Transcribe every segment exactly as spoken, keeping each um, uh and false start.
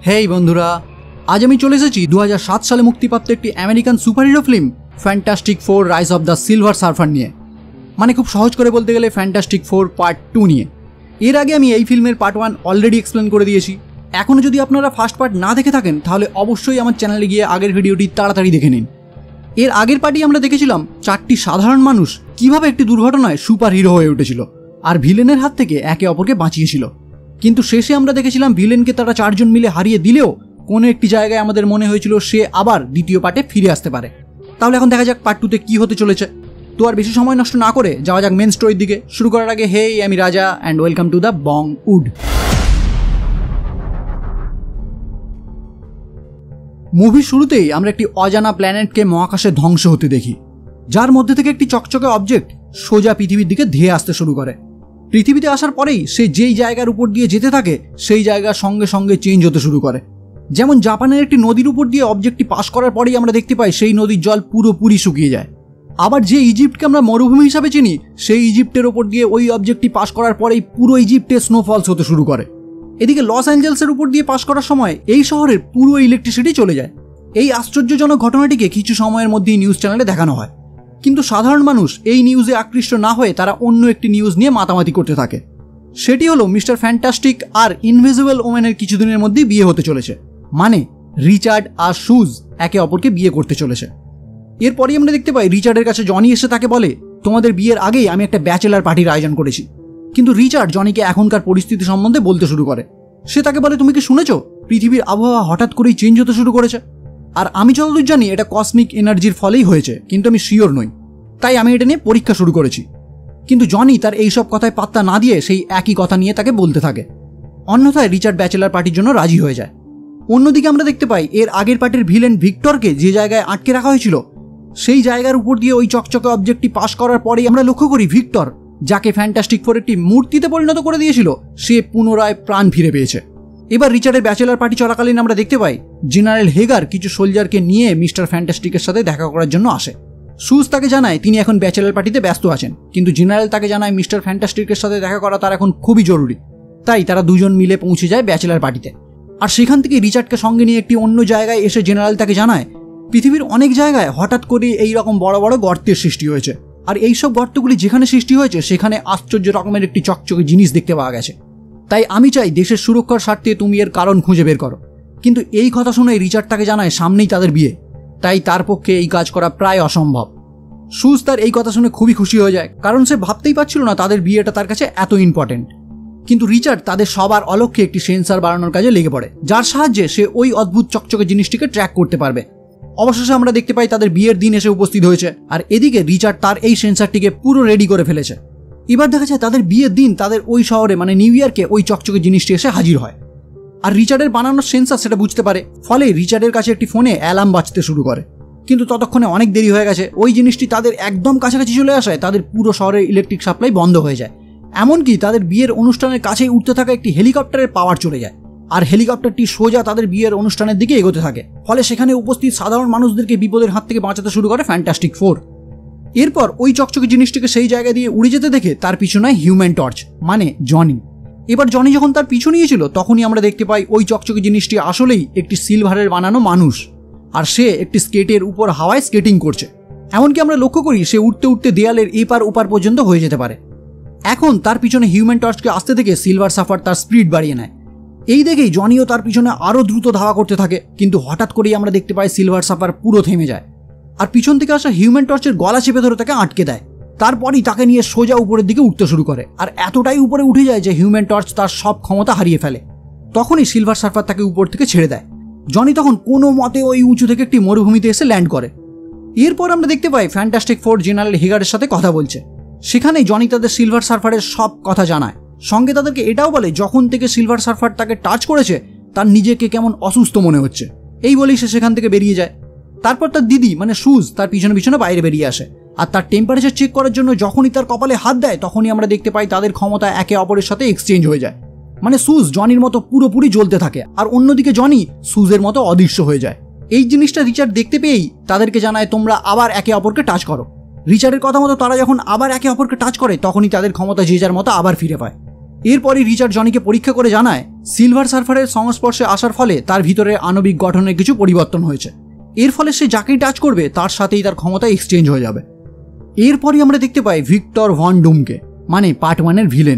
হেই বন্ধুরা, আজ আমি চলে এসেছি দু হাজার সাত সালে মুক্তিপ্রাপ্ত একটি American superhero film Fantastic Four Rise of the Silver Surfer নিয়ে। মানে খুব সহজ করে বলতে গেলে ফ্যান্টাস্টিক ফোর পার্ট টু নিয়ে। এর আগে আমি এই ফিল্মের পার্ট ওয়ান অলরেডি এক্সপ্লেন করে দিয়েছি। এখনও যদি আপনারা ফার্স্ট পার্ট না দেখে থাকেন তাহলে অবশ্যই আমার চ্যানেলে গিয়ে আগের ভিডিওটি তাড়াতাড়ি দেখে নিন। এর আগের পার্টি আমরা দেখেছিলাম চারটি সাধারণ মানুষ কিভাবে একটি দুর্ঘটনায় সুপার হিরো হয়ে উঠেছিল আর ভিলেনের হাত থেকে একে অপরকে বাঁচিয়েছিল। কিন্তু শেষে আমরা দেখেছিলাম ভিলেনকে তারা চারজন মিলে হারিয়ে দিলেও কোনো একটি জায়গায় আমাদের মনে হয়েছিল সে আবার দ্বিতীয় পার্টে ফিরে আসতে পারে। তাহলে এখন দেখা যাক পার্ট টুতে কী হতে চলেছে। তো আর বেশি সময় নষ্ট না করে যাওয়া যাক মেন স্টোরির দিকে। শুরু করার আগে হেই, আমি Raja and welcome to the Bong Wood. মুভির শুরুতেই আমরা একটি অজানা প্ল্যানেটকে মহাকাশে ধ্বংস হতে দেখি, যার মধ্যে থেকে একটি চকচকে অবজেক্ট সোজা পৃথিবীর দিকে ধেয়ে আসতে শুরু করে। পৃথিবীতে আসার পরেই সে যেই জায়গার উপর দিয়ে যেতে থাকে সেই জায়গা সঙ্গে সঙ্গে চেঞ্জ হতে শুরু করে। যেমন জাপানের একটি নদীর উপর দিয়ে অবজেক্টটি পাস করার পরেই আমরা দেখতে পাই সেই নদীর জল পুরোপুরি শুকিয়ে যায়। আবার যে ইজিপ্টকে আমরা মরুভূমি হিসাবে চিনি সেই ইজিপ্টের ওপর দিয়ে ওই অবজেক্টটি পাস করার পরেই পুরো ইজিপ্টে স্নোফলস হতে শুরু করে। এদিকে লস অ্যাঞ্জেলসের উপর দিয়ে পাস করার সময় এই শহরের পুরো ইলেকট্রিসিটি চলে যায়। এই আশ্চর্যজনক ঘটনাটিকে কিছু সময়ের মধ্যেই নিউজ চ্যানেলে দেখানো হয়, কিন্তু সাধারণ মানুষ এই নিউজে আকৃষ্ট না হয়ে তারা অন্য একটি নিউজ নিয়ে মাতামাতি করতে থাকে। সেটি হলো মিস্টার ফ্যান্টাস্টিক আর ইনভিজিবল ওম্যানের কিছুদিনের মধ্যেই বিয়ে হতে চলেছে। মানে রিচার্ড আর সুজ একে অপরকে বিয়ে করতে চলেছে। এরপরই আমরা দেখতে পাই রিচার্ডের কাছে জনি এসে তাকে বলে, তোমাদের বিয়ের আগেই আমি একটা ব্যাচেলার পার্টির আয়োজন করেছি। কিন্তু রিচার্ড জনিকে এখনকার পরিস্থিতি সম্বন্ধে বলতে শুরু করে। সে তাকে বলে, তুমি কি শুনেছো পৃথিবীর আবহাওয়া হঠাৎ করেই চেঞ্জ হতে শুরু করেছে? আর আমি যতদূর জানি এটা কসমিক এনার্জির ফলেই হয়েছে, কিন্তু আমি শিওর নই, তাই আমি এটা নিয়ে পরীক্ষা শুরু করেছি। কিন্তু জনি তার এইসব কথায় পাত্তা না দিয়ে সেই একই কথা নিয়ে তাকে বলতে থাকে। অন্যথায় রিচার্ড ব্যাচেলার পার্টির জন্য রাজি হয়ে যায়। অন্যদিকে আমরা দেখতে পাই এর আগের পার্টির ভিলেন ভিক্টরকে যে জায়গায় আটকে রাখা হয়েছিল সেই জায়গার উপর দিয়ে ওই চকচকে অবজেক্টটি পাস করার পরেই আমরা লক্ষ্য করি ভিক্টর, যাকে ফ্যান্টাস্টিক ফোর একটি মূর্তিতে পরিণত করে দিয়েছিল, সে পুনরায় প্রাণ ফিরে পেয়েছে। এবার রিচার্ডের ব্যাচেলার পার্টি চলাকালীন আমরা দেখতে পাই জেনারেল হেগার কিছু সোলজারকে নিয়ে মিস্টার ফ্যান্টাস্টিকের সাথে দেখা করার জন্য আসে। সুজ তাকে জানায় তিনি এখন ব্যাচেলার পার্টিতে ব্যস্ত আছেন, কিন্তু জেনারেল তাকে জানায় মিস্টার ফ্যান্টাস্টিকের সাথে দেখা করা তার এখন খুবই জরুরি। তাই তারা দুজন মিলে পৌঁছে যায় ব্যাচেলার পার্টিতে। আর সেখান থেকে রিচার্ডকে সঙ্গে নিয়ে একটি অন্য জায়গায় এসে জেনারেল তাকে জানায় পৃথিবীর অনেক জায়গায় হঠাৎ করে এই রকম বড় বড় গর্তের সৃষ্টি হয়েছে, আর এইসব গর্তগুলি যেখানে সৃষ্টি হয়েছে সেখানে আশ্চর্য রকমের একটি চকচকে জিনিস দেখতে পাওয়া গেছে। তাই আমি চাই দেশের সুরক্ষার স্বার্থে তুমি এর কারণ খুঁজে বের করো। কিন্তু এই কথা শুনে রিচার্ড তাকে জানায় সামনেই তাদের বিয়ে, তাই তার পক্ষে এই কাজ করা প্রায় অসম্ভব। সুজ তার এই কথা শুনে খুবই খুশি হয়ে যায়, কারণ সে ভাবতেই পারছিল না তাদের বিয়েটা তার কাছে এত ইম্পর্টেন্ট। কিন্তু রিচার্ড তাদের সবার অলক্ষ্যে একটি সেন্সার বাড়ানোর কাজে লেগে পড়ে, যার সাহায্যে সে ওই অদ্ভুত চকচকে জিনিসটিকে ট্র্যাক করতে পারবে। অবশেষে আমরা দেখতে পাই তাদের বিয়ের দিন এসে উপস্থিত হয়েছে, আর এদিকে রিচার্ড তার এই সেন্সারটিকে পুরো রেডি করে ফেলেছে। এবার দেখা যায় তাদের বিয়ের দিন তাদের ওই শহরে মানে নিউ ইয়র্কে ওই চকচকে জিনিসটি এসে হাজির হয়। আর রিচার্ডের বানানোর সেন্সার সেটা বুঝতে পারে, ফলে রিচার্ডের কাছে একটি ফোনে অ্যালার্ম বাজতে শুরু করে। কিন্তু ততক্ষণে অনেক দেরি হয়ে গেছে। ওই জিনিসটি তাদের একদম কাছাকাছি চলে আসায় তাদের পুরো শহরের ইলেকট্রিক সাপ্লাই বন্ধ হয়ে যায়। এমনকি তাদের বিয়ের অনুষ্ঠানের কাছেই উঠতে থাকা একটি হেলিকপ্টারের পাওয়ার চলে যায়, আর হেলিকপ্টারটি সোজা তাদের বিয়ের অনুষ্ঠানের দিকে এগোতে থাকে। ফলে সেখানে উপস্থিত সাধারণ মানুষদেরকে বিপদের হাত থেকে বাঁচাতে শুরু করে ফ্যান্টাস্টিক ফোর। এরপর ওই চকচকে জিনিসটিকে সেই জায়গা দিয়ে উড়ে যেতে দেখে তার পিছনে হিউম্যান টর্চ মানে জনি। এবার জনি যখন তার পিছু নিয়েছিল তখনই আমরা দেখতে পাই ওই চকচকে জিনিসটি আসলেই একটি সিলভারের বানানো মানুষ, আর সে একটি স্কেটের উপর হাওয়ায় স্কেটিং করছে। এমনকি আমরা লক্ষ্য করি সে উঠতে উঠতে দেয়ালের এপার ওপার পর্যন্ত হয়ে যেতে পারে। এখন তার পিছনে হিউম্যান টর্চকে আসতে থেকে সিলভার সার্ফার তার স্পিড বাড়িয়ে নেয়। এই দেখেই জনিও তার পিছনে আরও দ্রুত ধাওয়া করতে থাকে, কিন্তু হঠাৎ করেই আমরা দেখতে পাই সিলভার সার্ফার পুরো থেমে যায়, আর পিছন থেকে আসা হিউম্যান টর্চের গলা চেপে ধরে তাকে আটকে দেয়। তারপরই তাকে নিয়ে সোজা উপরের দিকে উঠতে শুরু করে, আর এতটাই উপরে উঠে যায় যে হিউম্যান টর্চ তার সব ক্ষমতা হারিয়ে ফেলে। তখনই সিলভার সার্ফার তাকে উপর থেকে ছেড়ে দেয়। জনি তখন কোনো মতে ওই উঁচু থেকে একটি মরুভূমিতে এসে ল্যান্ড করে। এরপর আমরা দেখতে পাই ফ্যান্টাস্টিক ফোর জেনারেল হেগারের সাথে কথা বলছে। সেখানেই জনি তাদের সিলভার সার্ফারের সব কথা জানায়, সঙ্গে তাদেরকে এটাও বলে যখন থেকে সিলভার সার্ফার তাকে টাচ করেছে তার নিজেকে কেমন অসুস্থ মনে হচ্ছে। এই বলেই সে সেখান থেকে বেরিয়ে যায়। তারপর তার দিদি মানে সুজ তার পিছনে পিছনে বাইরে বেরিয়ে আসে, আর তার টেম্পারেচার চেক করার জন্য যখনই তার কপালে হাত দেয় তখনই আমরা দেখতে পাই তাদের ক্ষমতা একে অপরের সাথে এক্সচেঞ্জ হয়ে যায়। মানে সুজ জনির মতো পুরোপুরি জ্বলতে থাকে, আর অন্যদিকে জনি সুজের মতো অদৃশ্য হয়ে যায়। এই জিনিসটা রিচার্ড দেখতে পেয়েই তাদেরকে জানায় তোমরা আবার একে অপরকে টাচ করো। রিচার্ডের কথা মতো তারা যখন আবার একে অপরকে টাচ করে তখনই তাদের ক্ষমতা যে যার মতো আবার ফিরে পায়। এরপরই রিচার্ড জনিকে পরীক্ষা করে জানায় সিলভার সার্ফারের সংস্পর্শে আসার ফলে তার ভিতরে আণবিক গঠনের কিছু পরিবর্তন হয়েছে। এর ফলে সে যাকেই টাচ করবে তার সাথেই তার ক্ষমতা এক্সচেঞ্জ হয়ে যাবে। এরপরই আমরা দেখতে পাই ভিক্টর ভন ডুমকে, মানে পার্ট ওয়ানের ভিলেন।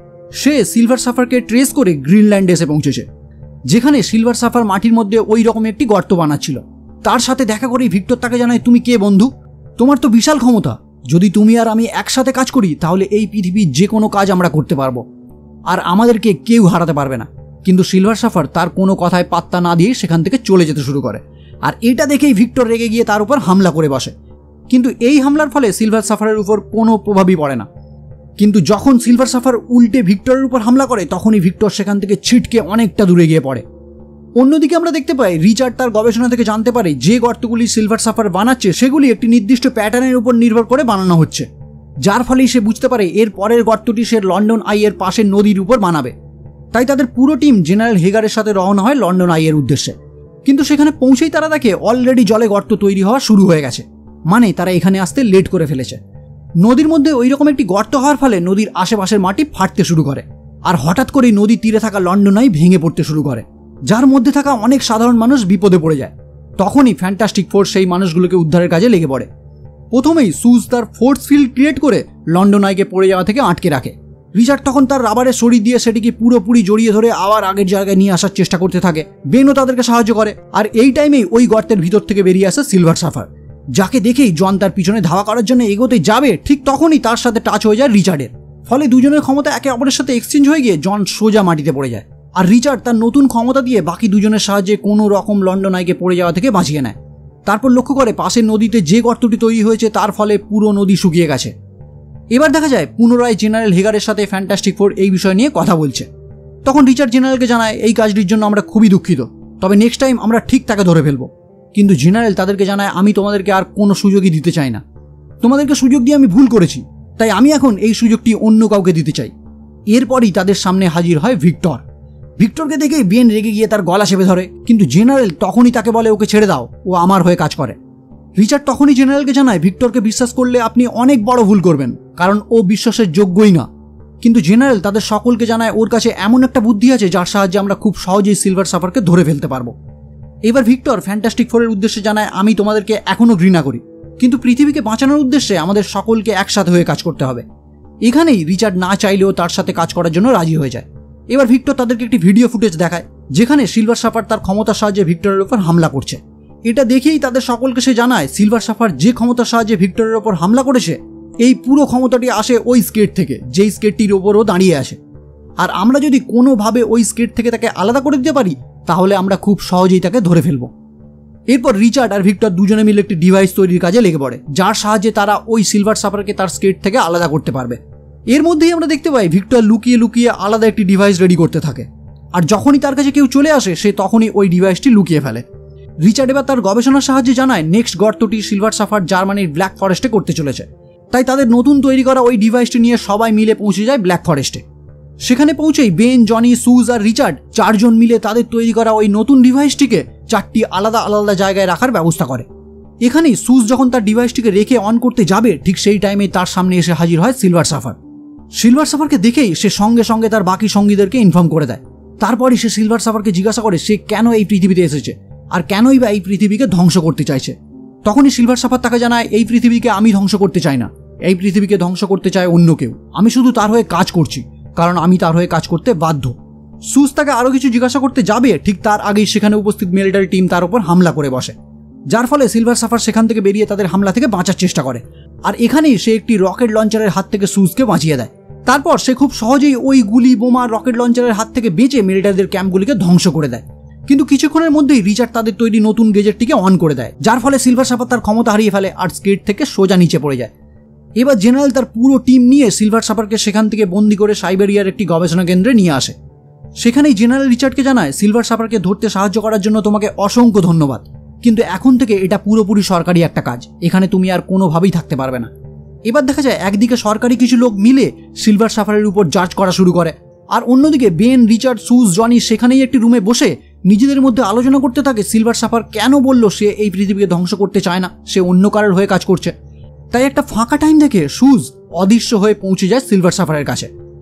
সে সিলভার সার্ফারকে ট্রেস করে গ্রিনল্যান্ডে এসে পৌঁছেছে, যেখানে সিলভার সার্ফার মাটির মধ্যে ওই রকম একটি গর্ত বানাচ্ছিল। তার সাথে দেখা করেই ভিক্টর তাকে জানায়, তুমি কে বন্ধু? তোমার তো বিশাল ক্ষমতা, যদি তুমি আর আমি একসাথে কাজ করি তাহলে এই পৃথিবীর যে কোনো কাজ আমরা করতে পারবো, আর আমাদেরকে কেউ হারাতে পারবে না। কিন্তু সিলভার সার্ফার তার কোনো কথায় পাত্তা না দিয়ে সেখান থেকে চলে যেতে শুরু করে, আর এটা দেখেই ভিক্টর রেগে গিয়ে তার উপর হামলা করে বসে। কিন্তু এই হামলার ফলে সিলভার সার্ফারের উপর কোনো প্রভাবই পড়ে না। কিন্তু যখন সিলভার সার্ফার উল্টে ভিক্টরের উপর হামলা করে তখনই ভিক্টর সেখান থেকে ছিটকে অনেকটা দূরে গিয়ে পড়ে। অন্যদিকে আমরা দেখতে পাই রিচার্ড তার গবেষণা থেকে জানতে পারে যে গর্তগুলি সিলভার সার্ফার বানাচ্ছে সেগুলি একটি নির্দিষ্ট প্যাটার্নের উপর নির্ভর করে বানানো হচ্ছে, যার ফলেই সে বুঝতে পারে এর পরের গর্তটি সে লন্ডন আই এর পাশের নদীর উপর বানাবে। তাই তাদের পুরো টিম জেনারেল হেগারের সাথে রওনা হয় লন্ডন আই এর উদ্দেশ্যে। কিন্তু সেখানে পৌঁছেই তারা দেখে অলরেডি জলে গর্ত তৈরি হওয়া শুরু হয়ে গেছে, মানে তারা এখানে আসতে লেট করে ফেলেছে। নদীর মধ্যে ওই রকম একটি গর্ত হওয়ার ফলে নদীর আশেপাশের মাটি ফাটতে শুরু করে, আর হঠাৎ করেই নদীর তীরে থাকা লন্ডন আই ভেঙে পড়তে শুরু করে, যার মধ্যে থাকা অনেক সাধারণ মানুষ বিপদে পড়ে যায়। তখনই ফ্যান্টাস্টিক ফোর্স সেই মানুষগুলোকে উদ্ধারের কাজে লেগে পড়ে। প্রথমেই সুজ তার ফোর্স ফিল্ড ক্রিয়েট করে লন্ডন আইকে পড়ে যাওয়া থেকে আটকে রাখে। রিচার্ড তখন তার রাবারের শরীর দিয়ে সেটিকে পুরোপুরি জড়িয়ে ধরে আবার আগের জায়গায় নিয়ে আসার চেষ্টা করতে থাকে। বেনও তাদেরকে সাহায্য করে, আর এই টাইমেই ওই গর্তের ভিতর থেকে বেরিয়ে আসে সিলভার সার্ফার, যাকে দেখেই জন তার পিছনে ধাওয়া করার জন্য এগোতে যাবে, ঠিক তখনই তার সাথে টাচ হয়ে যায় রিচার্ডের। ফলে দুজনের ক্ষমতা একে অপরের সাথে এক্সচেঞ্জ হয়ে গিয়ে জন সোজা মাটিতে পড়ে যায়, আর রিচার্ড তার নতুন ক্ষমতা দিয়ে বাকি দুজনের সাহায্যে কোনো রকম লন্ডন আইকে পড়ে যাওয়া থেকে বাঁচিয়ে নেয়। তারপর লক্ষ্য করে পাশের নদীতে যে গর্তটি তৈরি হয়েছে তার ফলে পুরো নদী শুকিয়ে গেছে। এবার দেখা যায় পুনরায় জেনারেল হেগারের সাথে ফ্যান্টাস্টিক ফোর এই বিষয় নিয়ে কথা বলছে। তখন রিচার্ড জেনারেলকে জানায়, এই কাজটির জন্য আমরা খুবই দুঃখিত, তবে নেক্সট টাইম আমরা ঠিক তাকে ধরে ফেলবো। কিন্তু জেনারেল তাদেরকে জানায়, আমি তোমাদেরকে আর কোনো সুযোগই দিতে চাই না, তোমাদেরকে সুযোগ দিয়ে আমি ভুল করেছি, তাই আমি এখন এই সুযোগটি অন্য কাউকে দিতে চাই। এরপরই তাদের সামনে হাজির হয় ভিক্টর। ভিক্টরকে দেখে বেন রেগে গিয়ে তার গলা চেপে ধরে, কিন্তু জেনারেল তখনই তাকে বলে, ওকে ছেড়ে দাও, ও আমার হয়ে কাজ করে। রিচার্ড তখনই জেনারেলকে জানায়, ভিক্টরকে বিশ্বাস করলে আপনি অনেক বড় ভুল করবেন, কারণ ও বিশ্বাসের যোগ্যই না। কিন্তু জেনারেল তাদের সকলকে জানায় ওর কাছে এমন একটা বুদ্ধি আছে যার সাহায্যে আমরা খুব সহজেই সিলভার সার্ফারকে ধরে ফেলতে পারবো। এবার ভিক্টর ফ্যান্টাস্টিক ফোরের উদ্দেশ্যে জানায়, আমি তোমাদেরকে এখনো ঘৃণা করি, কিন্তু পৃথিবীকে বাঁচানোর উদ্দেশ্যে আমাদের সকলকে একসাথে হয়ে কাজ করতে হবে। এখানেই রিচার্ড না চাইলেও তার সাথে কাজ করার জন্য রাজি হয়ে যায়। এবার ভিক্টর তাদেরকে একটি ভিডিও ফুটেজ দেখায়, যেখানে সিলভার সার্ফার তার ক্ষমতার সাহায্যে ভিক্টরের উপর হামলা করছে। এটা দেখেই তাদের সকলকে সে জানায়, সিলভার সার্ফার যে ক্ষমতার সাহায্যে ভিক্টরের ওপর হামলা করেছে এই পুরো ক্ষমতাটি আসে ওই স্কেট থেকে, যেই স্কেটটির ওপরও দাঁড়িয়ে আসে। আর আমরা যদি কোনোভাবে ওই স্কেট থেকে তাকে আলাদা করে দিতে পারি তাহলে আমরা খুব সহজেই তাকে ধরে ফেলবো। এরপর রিচার্ড আর ভিক্টর দুজনে মিলে একটি ডিভাইস তৈরির কাজে লেগে পড়ে, যার সাহায্যে তারা ওই সিলভার সার্ফারকে তার স্কেট থেকে আলাদা করতে পারবে। এর মধ্যেই আমরা দেখতে পাই ভিক্টর লুকিয়ে লুকিয়ে আলাদা একটি ডিভাইস রেডি করতে থাকে, আর যখনই তার কাছে কেউ চলে আসে সে তখনই ওই ডিভাইসটি লুকিয়ে ফেলে। রিচার্ড এবার তার গবেষণার সাহায্যে জানায় নেক্সট গর্তটি সিলভার সার্ফার জার্মানির ব্ল্যাক ফরেস্টে করতে চলেছে। তাই তাদের নতুন তৈরি করা ওই ডিভাইসটি নিয়ে সবাই মিলে পৌঁছে যায় ব্ল্যাক ফরেস্টে। সেখানে পৌঁছেই বেন, জনি, সুজ আর রিচার্ড চারজন মিলে তাদের তৈরি করা ওই নতুন ডিভাইসটিকে চারটি আলাদা আলাদা জায়গায় রাখার ব্যবস্থা করে। এখানেই সুজ যখন তার ডিভাইসটিকে রেখে অন করতে যাবে ঠিক সেই টাইমে তার সামনে এসে হাজির হয় সিলভার সার্ফার। সিলভার সার্ফারকে দেখেই সে সঙ্গে সঙ্গে তার বাকি সঙ্গীদেরকে ইনফর্ম করে দেয়। তারপরই সে সিলভার সার্ফারকে জিজ্ঞাসা করে সে কেন এই পৃথিবীতে এসেছে আর কেনই বা এই পৃথিবীকে ধ্বংস করতে চাইছে। তখনই সিলভার সার্ফার তাকে জানায়, এই পৃথিবীকে আমি ধ্বংস করতে চাই না, এই পৃথিবীকে ধ্বংস করতে চায় অন্য কেউ, আমি শুধু তার হয়ে কাজ করছি, কারণ আমি তার হয়ে কাজ করতে বাধ্য। সুজ তাকে আরও কিছু জিজ্ঞাসা করতে যাবে ঠিক তার আগেই সেখানে উপস্থিত মিলিটারি টিম তার উপর হামলা করে বসে, যার ফলে সিলভার সার্ফার সেখান থেকে বেরিয়ে তাদের হামলা থেকে বাঁচার চেষ্টা করে। আর এখানেই সে একটি রকেট লঞ্চারের হাত থেকে সুজকে বাঁচিয়ে দেয়। তারপর সে খুব সহজেই ওই গুলি, বোমা, রকেট লঞ্চারের হাত থেকে বেঁচে মিলিটারিদের ক্যাম্পগুলিকে ধ্বংস করে দেয়। কিন্তু কিছুক্ষণের মধ্যেই রিচার্ড তাদের তৈরি নতুন গেজেটটিকে অন করে দেয়, যার ফলে সিলভার সার্ফার তার ক্ষমতা হারিয়ে ফেলে আর স্কেট থেকে সোজা নিচে পড়ে যায়। এবার জেনারেল তার পুরো টিম নিয়ে সিলভার সার্ফারকে সেখান থেকে বন্দি করে সাইবেরিয়ার একটি গবেষণা কেন্দ্রে নিয়ে আসে। সেখানেই জেনারেল রিচার্ডকে জানায়, সিলভার সার্ফারকে ধরতে সাহায্য করার জন্য তোমাকে অসংখ্য ধন্যবাদ, কিন্তু এখন থেকে এটা পুরোপুরি সরকারি একটা কাজ, এখানে তুমি আর কোনোভাবেই থাকতে পারবে না। এবার দেখা যায় একদিকে সরকারি কিছু লোক মিলে সিলভার সার্ফারের উপর জাজ করা শুরু করে, আর অন্যদিকে বেন, রিচার্ড, সুজ, জনি সেখানেই একটি রুমে বসে নিজেদের মধ্যে আলোচনা করতে থাকে সিলভার সার্ফার কেন বলল সে এই পৃথিবীকে ধ্বংস করতে চায় না, সে অন্য কারোর হয়ে কাজ করছে। তাই একটা ফাঁকা টাইম দেখে সুজ অদৃশ্য হয়ে পৌঁছে যায় সিলভার সার্ফারের কাছে,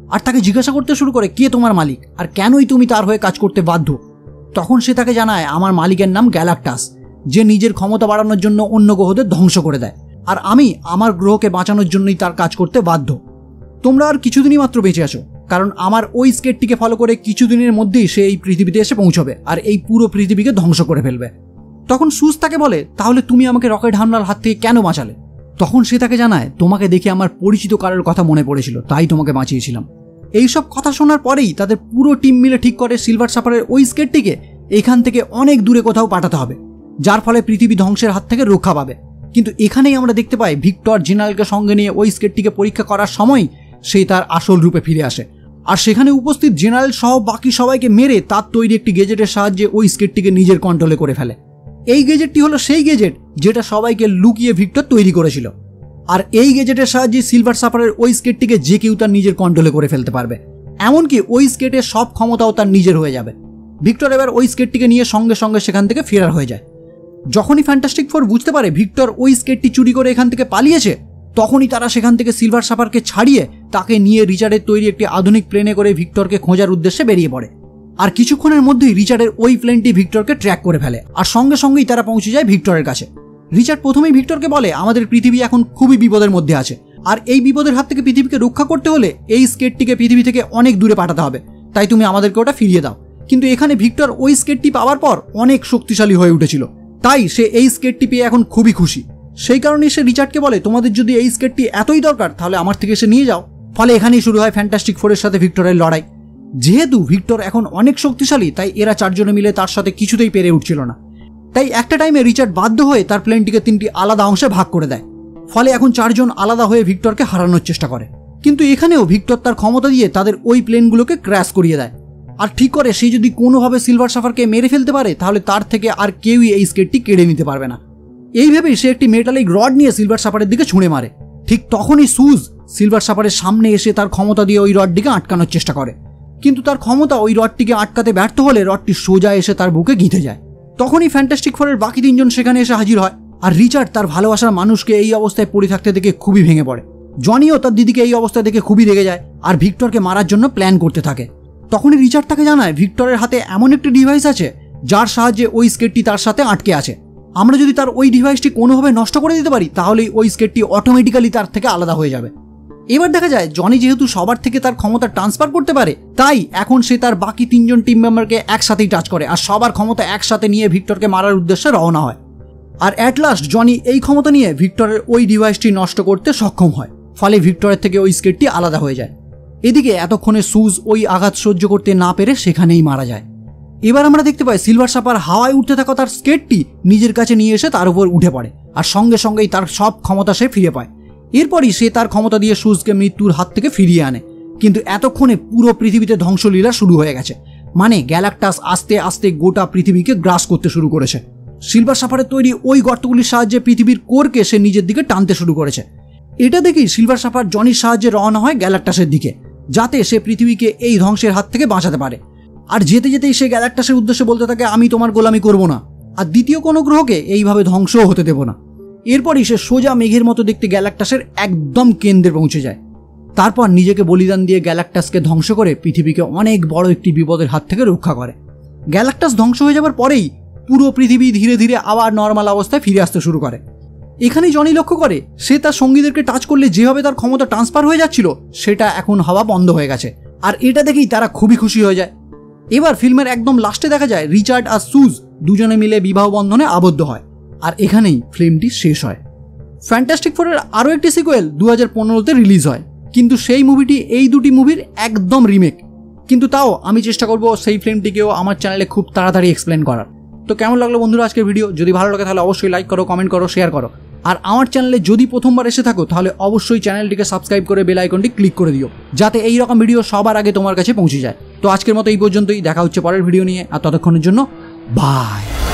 আর তাকে জিজ্ঞাসা করতে শুরু করে কে তোমার মালিক আর কেনই তুমি তার হয়ে কাজ করতে বাধ্য। তখন সে তাকে জানায় আমার মালিকের নাম গ্যালাক্টাস, যে নিজের ক্ষমতা বাড়ানোর জন্য অন্য গ্রহদের ধ্বংস করে দেয়, আর আমি আমার গ্রহকে বাঁচানোর জন্যই তার কাজ করতে বাধ্য। তোমরা আর কিছুদিনই মাত্র বেঁচে আছো, কারণ আমার ওই স্কেটটিকে ফলো করে কিছুদিনের মধ্যেই সে এই পৃথিবীতে এসে পৌঁছবে আর এই পুরো পৃথিবীকে ধ্বংস করে ফেলবে। তখন সুজ তাকে বলে তাহলে তুমি আমাকে রকেট হামলার হাত থেকে কেন বাঁচালে? তখন সে তাকে জানায় তোমাকে দেখে আমার পরিচিত কারোর কথা মনে পড়েছিল, তাই তোমাকে বাঁচিয়েছিলাম। এইসব কথা শোনার পরেই তাদের পুরো টিম মিলে ঠিক করে সিলভার সাফারের ওই স্কেটটিকে এখান থেকে অনেক দূরে কোথাও পাঠাতে হবে, যার ফলে পৃথিবী ধ্বংসের হাত থেকে রক্ষা পাবে। কিন্তু এখানেই আমরা দেখতে পাই ভিক্টর জেনারেলকে সঙ্গে নিয়ে ওই স্কেটটিকে পরীক্ষা করার সময় সে তার আসল রূপে ফিরে আসে, আর সেখানে উপস্থিত জেনারেল সহ বাকি সবাইকে মেরে তার তৈরি একটি গেজেটের সাহায্যে ওই স্কেটটিকে নিজের কন্ট্রোলে করে ফেলে। এই গেজেটটি হলো সেই গেজেট যেটা সবাইকে লুকিয়ে ভিক্টর তৈরি করেছিল, আর এই গেজেটের সাহায্যে সিলভার সাফারের ওই স্কেটটিকে যে কেউ তার নিজের কন্ট্রোলে করে ফেলতে পারবে, এমনকি ওই স্কেটের সব ক্ষমতাও তার নিজের হয়ে যাবে। ভিক্টর এবার ওই স্কেটটিকে নিয়ে সঙ্গে সঙ্গে সেখান থেকে ফেরার হয়ে যায়। যখনই ফ্যান্টাস্টিক ফোর বুঝতে পারে ভিক্টর ওই স্কেটটি চুরি করে এখান থেকে পালিয়েছে, তখনই তারা সেখান থেকে সিলভার সাফারকে ছাড়িয়ে তাকে নিয়ে রিচার্ডের তৈরি একটি আধুনিক প্লেনে করে ভিক্টরকে খোঁজার উদ্দেশ্যে বেরিয়ে পড়ে। আর কিছুক্ষণের মধ্যেই রিচার্ডের ওই প্লেনটি ভিক্টরকে ট্র্যাক করে ফেলে, আর সঙ্গে সঙ্গেই তারা পৌঁছে যায় ভিক্টরের কাছে। রিচার্ড প্রথমেই ভিক্টরকে বলে আমাদের পৃথিবী এখন খুবই বিপদের মধ্যে আছে, আর এই বিপদের হাত থেকে পৃথিবীকে রক্ষা করতে হলে এই স্কেটটিকে পৃথিবী থেকে অনেক দূরে পাঠাতে হবে, তাই তুমি আমাদেরকে ওটা ফিরিয়ে দাও। কিন্তু এখানে ভিক্টর ওই স্কেটটি পাওয়ার পর অনেক শক্তিশালী হয়ে উঠেছিল, তাই সে এই স্কেটটি পেয়ে এখন খুবই খুশি। সেই কারণে সে রিচার্ডকে বলে তোমাদের যদি এই স্কেটটি এতই দরকার তাহলে আমার থেকে এসে নিয়ে যাও। ফলে এখানেই শুরু হয় ফ্যান্টাস্টিক ফোরের সাথে ভিক্টরের লড়াই। যেহেতু ভিক্টর এখন অনেক শক্তিশালী, তাই এরা চারজনে মিলে তার সাথে কিছুতেই পেরে উঠছিল না। তাই একটা টাইমে রিচার্ড বাধ্য হয়ে তার প্লেনটিকে তিনটি আলাদা অংশে ভাগ করে দেয়। ফলে এখন চারজন আলাদা হয়ে ভিক্টরকে হারানোর চেষ্টা করে, কিন্তু এখানেও ভিক্টর তার ক্ষমতা দিয়ে তাদের ওই প্লেনগুলোকে ক্র্যাশ করিয়ে দেয়। আর ঠিক করে সে যদি কোনোভাবে সিলভার সাফারকে মেরে ফেলতে পারে তাহলে তার থেকে আর কেউই এই স্কেটটি কেড়ে নিতে পারবে না। এইভাবেই সে একটি মেটালিক রড নিয়ে সিলভার সাফারের দিকে ছুঁড়ে মারে। ঠিক তখনই সুজ সিলভার সাফারের সামনে এসে তার ক্ষমতা দিয়ে ওই রডটিকে আটকানোর চেষ্টা করে, কিন্তু তার ক্ষমতা ওই রডটিকে আটকাতে ব্যর্থ হলে রডটি সোজা এসে তার বুকে গিঁথে যায়। তখনই ফ্যান্টাস্টিক ফোরের বাকি তিনজন সেখানে এসে হাজির হয়, আর রিচার্ড তার ভালোবাসার মানুষকে এই অবস্থায় পড়ে থাকতে দেখে খুবই ভেঙে পড়ে। জনিও তার দিদিকে এই অবস্থায় দেখে খুবই রেগে যায় আর ভিক্টরকে মারার জন্য প্ল্যান করতে থাকে। তখনই রিচার্ড তাকে জানায় ভিক্টরের হাতে এমন একটি ডিভাইস আছে যার সাহায্যে ওই স্কেটটি তার সাথে আটকে আছে। আমরা যদি তার ওই ডিভাইসটি কোনোভাবে নষ্ট করে দিতে পারি তাহলেই ওই স্কেটটি অটোমেটিক্যালি তার থেকে আলাদা হয়ে যাবে। এবার দেখা যায় জনি যেহেতু সবার থেকে তার ক্ষমতা ট্রান্সফার করতে পারে, তাই এখন সে তার বাকি তিনজন টিম মেম্বারকে একসাথেই টাচ করে আর সবার ক্ষমতা একসাথে নিয়ে ভিক্টরকে মারার উদ্দেশ্যে রওনা হয়। আর অ্যাট লাস্ট জনি এই ক্ষমতা নিয়ে ভিক্টরের ওই ডিভাইসটি নষ্ট করতে সক্ষম হয়, ফলে ভিক্টরের থেকে ওই স্কেটটি আলাদা হয়ে যায়। এদিকে এতক্ষণে সুজ ওই আঘাত সহ্য করতে না পেরে সেখানেই মারা যায়। এবার আমরা দেখতে পাই সিলভার সাফার হাওয়ায় উঠতে থাকা তার স্কেটটি নিজের কাছে নিয়ে এসে তার উপর উঠে পড়ে, আর সঙ্গে সঙ্গেই তার সব ক্ষমতা সে ফিরে পায়। এরপরই সে তার ক্ষমতা দিয়ে সুজকে মৃত্যুর হাত থেকে ফিরিয়ে আনে। কিন্তু এতক্ষণে পুরো পৃথিবীতে ধ্বংসলীলা শুরু হয়ে গেছে, মানে গ্যালাক্টাস আস্তে আস্তে গোটা পৃথিবীকে গ্রাস করতে শুরু করেছে। সিলভার সাফারের তৈরি ওই গর্তগুলির সাহায্যে পৃথিবীর কোরকে সে নিজের দিকে টানতে শুরু করেছে। এটা দেখেই সিলভার সাফার জনির সাহায্যে রওনা হয় গ্যালাক্টাসের দিকে, যাতে সে পৃথিবীকে এই ধ্বংসের হাত থেকে বাঁচাতে পারে। আর যেতে যেতেই সে গ্যালাক্টাসের উদ্দেশ্যে বলতে থাকে আমি তোমার গোলামি করব না, আর দ্বিতীয় কোনো গ্রহকে এইভাবে ধ্বংসও হতে দেব না। এরপরই সে সোজা মেঘের মতো দেখতে গ্যালাক্টাসের একদম কেন্দ্রে পৌঁছে যায়। তারপর নিজেকে বলিদান দিয়ে গ্যালাক্টাসকে ধ্বংস করে পৃথিবীকে অনেক বড় একটি বিপদের হাত থেকে রক্ষা করে। গ্যালাক্টাস ধ্বংস হয়ে যাবার পরেই পুরো পৃথিবী ধীরে ধীরে আবার নর্মাল অবস্থায় ফিরে আসতে শুরু করে। এখানেই জনি লক্ষ্য করে সে তার সঙ্গীদেরকে টাচ করলে যেভাবে তার ক্ষমতা ট্রান্সফার হয়ে যাচ্ছিল সেটা এখন হওয়া বন্ধ হয়ে গেছে, আর এটা দেখেই তারা খুবই খুশি হয়ে যায়। এবার ফিল্মের একদম লাস্টে দেখা যায় রিচার্ড আর সুজ দুজনে মিলে বিবাহ বন্ধনে আবদ্ধ হয়, আর এখানেই ফিল্মটি শেষ হয়। ফ্যান্টাস্টিক ফোরের আরও একটি সিকুয়েল দু হাজার পনেরোতে রিলিজ হয়, কিন্তু সেই মুভিটি এই দুটি মুভির একদম রিমেক। কিন্তু তাও আমি চেষ্টা করব সেই ফিল্মটিকেও আমার চ্যানেলে খুব তাড়াতাড়ি এক্সপ্লেন করার। তো কেমন লাগলো বন্ধুরা আজকের ভিডিও? যদি ভালো লাগে তাহলে অবশ্যই লাইক করো, কমেন্ট করো, শেয়ার করো। আর আমার চ্যানেলে যদি প্রথমবার এসে থাকো তাহলে অবশ্যই চ্যানেলটিকে সাবস্ক্রাইব করে বেল আইকনটি ক্লিক করে দিও, যাতে এই রকম ভিডিও সবার আগে তোমার কাছে পৌঁছে যায়। তো আজকের মতো এই পর্যন্তই, দেখা হচ্ছে পরের ভিডিও নিয়ে, আর ততক্ষণের জন্য বাই।